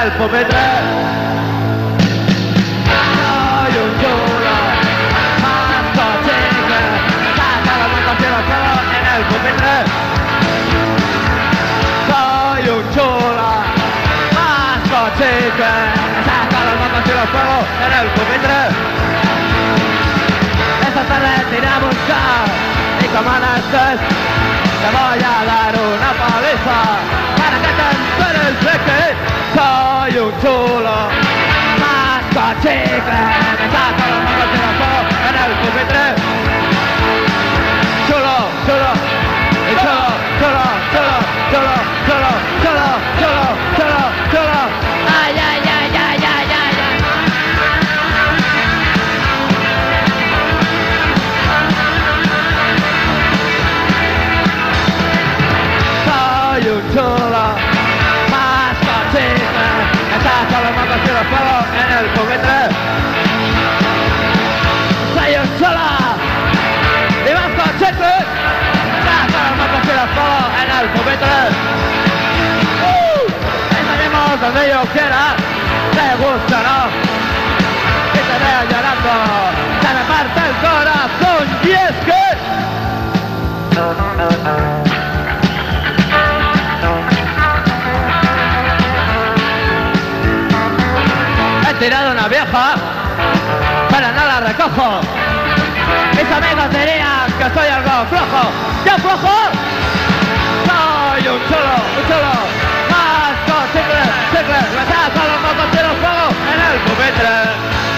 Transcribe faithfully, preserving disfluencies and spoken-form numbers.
el pupitre. Soy un chulo, masco chicle, saca los mocos y los pelos en el pupitre. Soy un chulo, masco chicle, saca los mocos y los pelos en el pupitre. Esta tarde te iré a buscar y como no estés te voy a dar una paliza para que te enteres de que soy un chulo, masco chicle, me saco los mocos y los pelos en el pupitre. Chulo, chulo, y chulo, chulo, chulo, chulo, chulo, chulo, chulo, chulo, chulo. Ay, ay, ay, ay, ay, ay, ay. Soy un chulo, masco chicle, me saco los mocos y los pelos en el pupitre. Soy un chulo, y masco chicle, me saco los mocos y los pelos en el pupitre. ¡Uh! Estaremos donde yo quiera, te gusta, ¿no? Y te veo llorando, se me parte el corazón y es que... He tirado una vieja, pero no la recojo. Mis amigos dirían que soy algo flojo. ¿Yo flojo? Soy un chulo, un chulo, masco chicle, chicle, me saco los mocos y los fuegos en el pupitre.